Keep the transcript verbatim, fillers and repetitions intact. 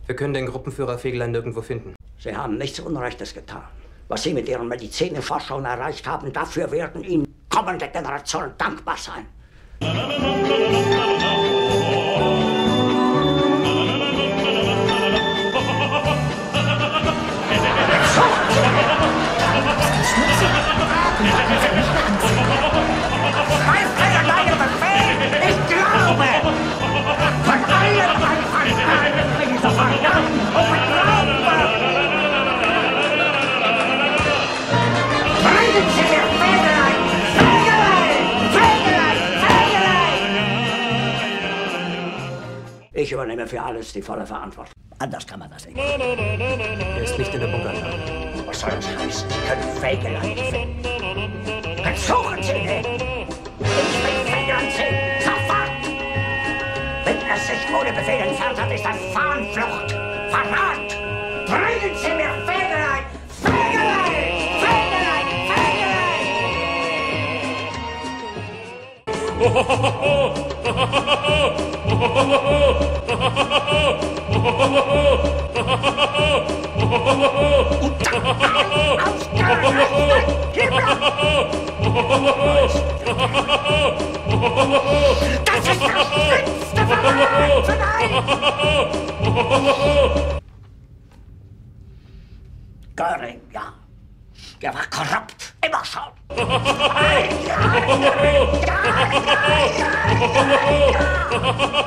Wir können den Gruppenführer Fegelein nirgendwo finden. Sie haben nichts Unrechtes getan. Was Sie mit Ihren Medizinforschungen erreicht haben, dafür werden Ihnen kommende Generationen dankbar sein. Mein feierlicher Befehl! Ich glaube! Von allem Anfang an bin ich so verdammt und glaube! Bringen Sie mir Fegelein! Fegelein! Fegelein! Fegelein! Ich übernehme für alles die volle Verantwortung. Anders kann man das nicht. Er ist nicht in der Bunkeranlage. Was soll das heißen? Sie können Fegelein finden. Versuchen Sie ihn! Ich will Fegelein sehen! Sofort! Wenn er sich ohne Befehl entfernt hat, ist das Fahnenflucht! Verrat! Bringen Sie mir Fegelein! Fegelein! Fegelein! Das ist das schlimmste Verrat! Göring, ja. Der war korrupt. Immer schon. Ja, ja, ja, ja, ja, ja.